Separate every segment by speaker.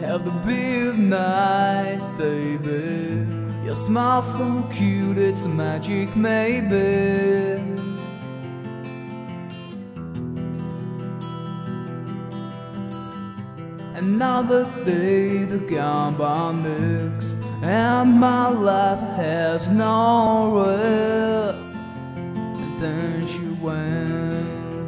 Speaker 1: have the big night, baby. Your smile so cute, it's magic, maybe. Another day, the gamba mixed, and my life has no rest. And then she went.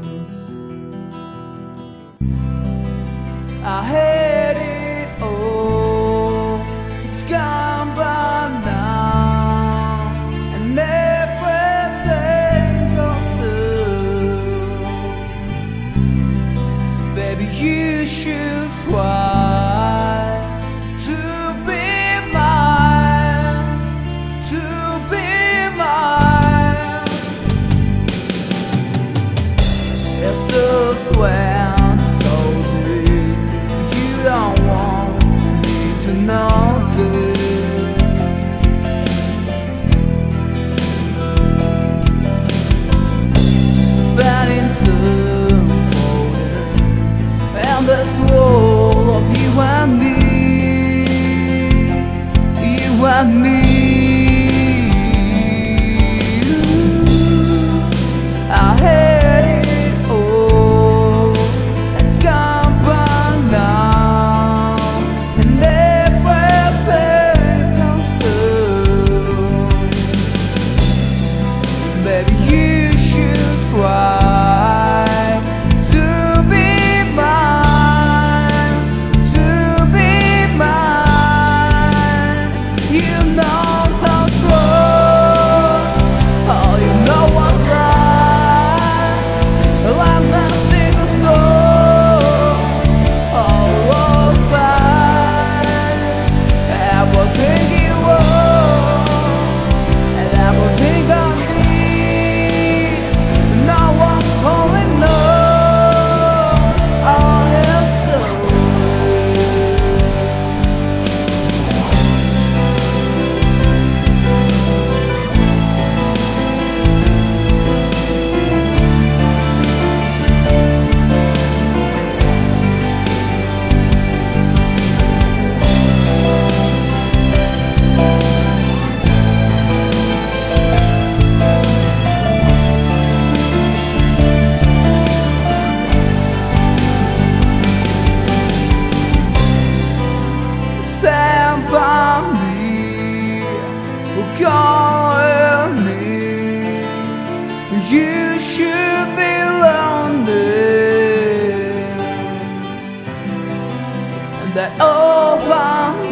Speaker 1: I had it all, it's gone by now, and everything goes through. Baby, you should try to be mine, to be mine. It's so sweet, so deep, you don't want me to notice. Spending time floating and this world of you and me, you and me. I had it all, it's gone by now, and everything comes through. Baby, you should try. You should be lonely, and that all I